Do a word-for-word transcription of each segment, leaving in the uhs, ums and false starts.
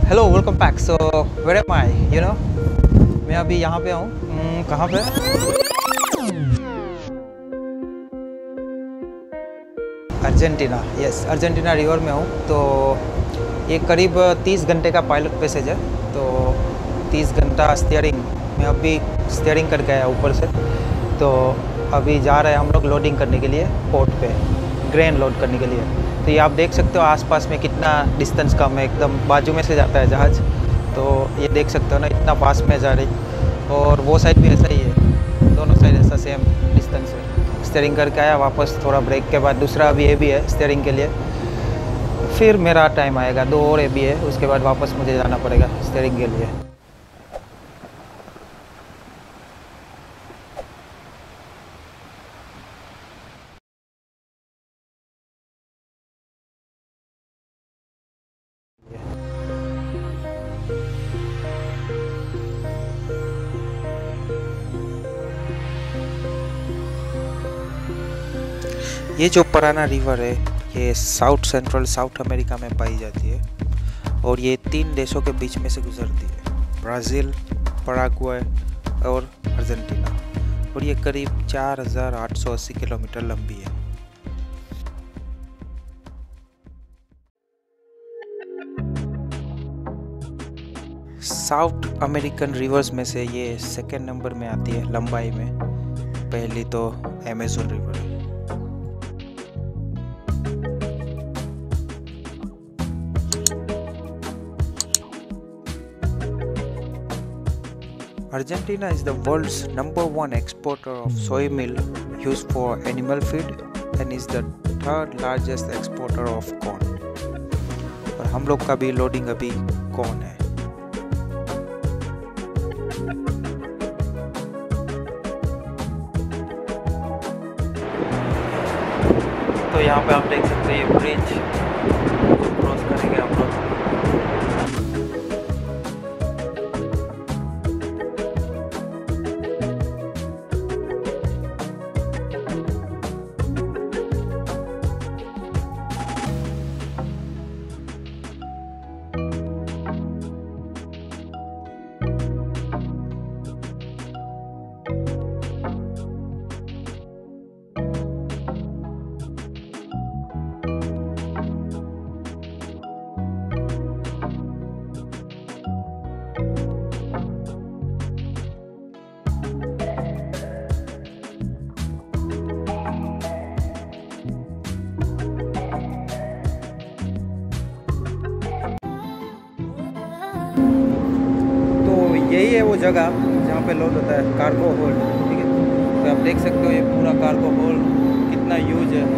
Hello welcome back. So where am I you know मैं अभी यहाँ पे हूँ। कहाँ पे? अर्जेंटीना। यस, अर्जेंटीना रिवर में हूँ। तो ये करीब तीस घंटे का पायलट पैसेज है। तो तीस घंटा स्टीयरिंग मैं अभी स्टीयरिंग करके आया ऊपर से। तो अभी जा रहे हैं हम लोग लोडिंग करने के लिए पोर्ट पे, ग्रेन लोड करने के लिए। तो ये आप देख सकते हो आसपास में कितना डिस्टेंस कम है, एकदम बाजू में से जाता है जहाज़। तो ये देख सकते हो ना, इतना पास में जा रही। और वो साइड भी ऐसा ही है, दोनों साइड ऐसा सेम डिस्टेंस है। स्टीयरिंग करके आया वापस, थोड़ा ब्रेक के बाद दूसरा अभी ए भी है स्टीयरिंग के लिए। फिर मेरा टाइम आएगा, दो और ए भी है, उसके बाद वापस मुझे जाना पड़ेगा स्टीयरिंग के लिए। ये जो पराना रिवर है ये साउथ सेंट्रल साउथ अमेरिका में पाई जाती है और ये तीन देशों के बीच में से गुजरती है, ब्राज़ील, पैराग्वे और अर्जेंटीना। और ये करीब चार हज़ार आठ सौ अस्सी किलोमीटर लंबी है। साउथ अमेरिकन रिवर्स में से ये सेकेंड नंबर में आती है लंबाई में। पहली तो अमेज़न रिवर है। Argentina is the world's number one exporter of soy meal used for animal feed and is the third largest exporter of corn. और हम लोग का भी लोडिंग अभी कॉर्न है। तो यहाँ पे आप देख सकते हैं ये ब्रिज क्रॉस करेंगे हम लोग। यही है वो जगह जहाँ पे लोड होता है, कार्गो होल्ड। ठीक है, तो आप देख सकते हो ये पूरा कार्गो होल्ड कितना यूज है।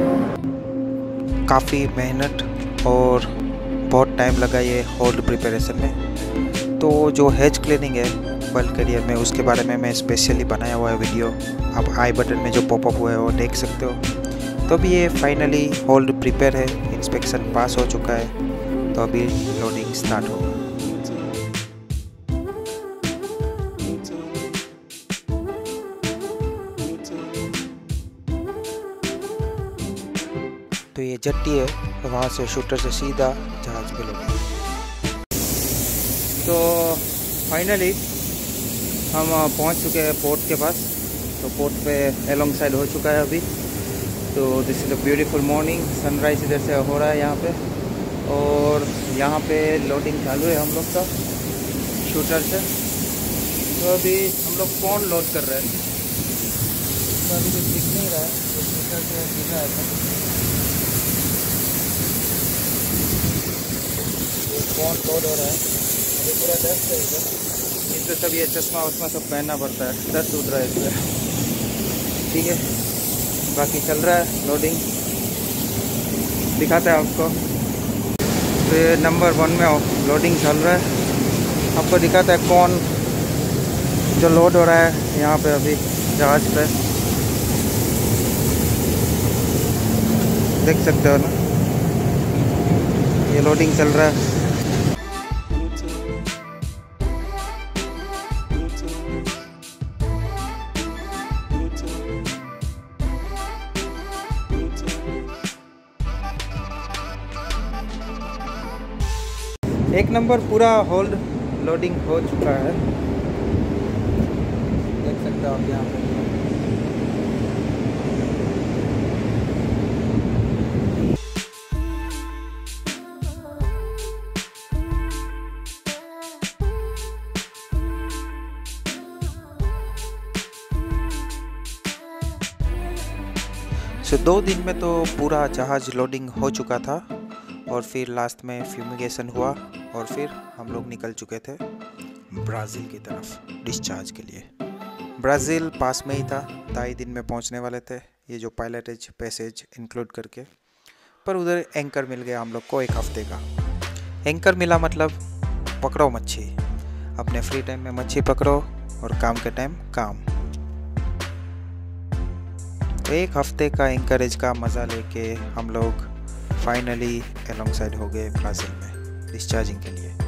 काफ़ी मेहनत और बहुत टाइम लगा ये होल्ड प्रिपरेशन में। तो जो हेज क्लीनिंग है बल्क करियर में, उसके बारे में मैं स्पेशली बनाया हुआ है वीडियो। आप आई बटन में जो पॉपअप हुआ है वो देख सकते हो। तो अभी ये फाइनली होल्ड प्रिपेयर है, इंस्पेक्शन पास हो चुका है। तो अभी लोडिंग स्टार्ट होगा। तो ये जट्टी है, तो वहाँ से शूटर से सीधा जहाज पे लोग। तो फाइनली हम पहुँच चुके हैं पोर्ट के पास। तो पोर्ट पे एलोंग साइड हो चुका है अभी। तो this is a beautiful morning, sunrise इधर से हो रहा है यहाँ पे। और यहाँ पे लोडिंग चालू है हम लोग का शूटर से। तो अभी हम लोग कौन लोड कर रहे हैं, तो अभी कुछ दिख नहीं रहा है, तो शूटर से सीधा है कौन लोड हो रहा है। अभी पूरा डस्ट है इधर, इससे सब ये चश्मा वश्मा सब पहनना पड़ता है, डस्ट उठ रहा है इससे। ठीक है, बाकी चल रहा है लोडिंग, दिखाता है आपको। तो ये नंबर वन में लोडिंग चल रहा है, आपको दिखाता है कौन जो लोड हो रहा है यहाँ पे अभी जहाज पे। देख सकते हो ना, ये लोडिंग चल रहा है। एक नंबर पूरा होल्ड लोडिंग हो चुका है, देख सकते हो आप यहाँ पे। सो दो दिन में तो पूरा जहाज़ लोडिंग हो चुका था और फिर लास्ट में फ्यूमिगेशन हुआ और फिर हम लोग निकल चुके थे ब्राज़ील की तरफ डिस्चार्ज के लिए। ब्राज़ील पास में ही था, ढाई दिन में पहुंचने वाले थे, ये जो पायलटेज पैसेज इंक्लूड करके। पर उधर एंकर मिल गया हम लोग को एक हफ्ते का। एंकर मिला मतलब पकड़ो मच्छी, अपने फ्री टाइम में मच्छी पकड़ो और काम के टाइम काम। तो एक हफ्ते का एंकरेज का मज़ा लेके हम लोग फाइनली अलोंग साइड हो गए ब्राज़ील में डिस्चार्जिंग के लिए।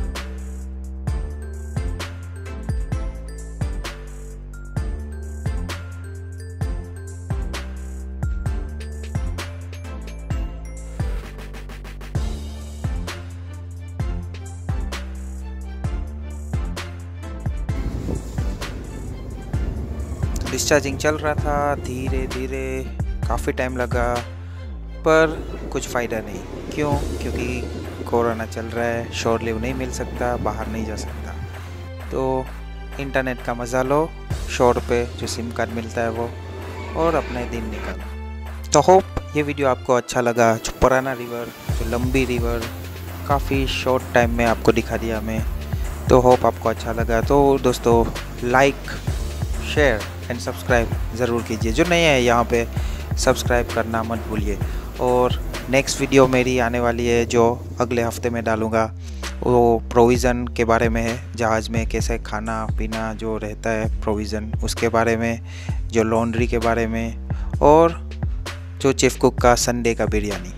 डिस्चार्जिंग चल रहा था धीरे धीरे, काफ़ी टाइम लगा पर कुछ फ़ायदा नहीं। क्यों? क्योंकि कोरोना चल रहा है, शोर लीव नहीं मिल सकता, बाहर नहीं जा सकता। तो इंटरनेट का मज़ा लो, शोर पे जो सिम कार्ड मिलता है वो, और अपने दिन निकालो। तो होप ये वीडियो आपको अच्छा लगा। जो पुराना रिवर, जो लंबी रिवर काफ़ी शॉर्ट टाइम में आपको दिखा दिया मैं, तो होप आपको अच्छा लगा। तो दोस्तों लाइक, शेयर एंड सब्सक्राइब ज़रूर कीजिए। जो नए हैं यहाँ पे सब्सक्राइब करना मत भूलिए। और नेक्स्ट वीडियो मेरी आने वाली है जो अगले हफ्ते में डालूँगा, वो प्रोविज़न के बारे में है। जहाज़ में कैसे खाना पीना जो रहता है प्रोविज़न, उसके बारे में, जो लॉन्ड्री के बारे में, और जो चीफ कुक का संडे का बिरयानी।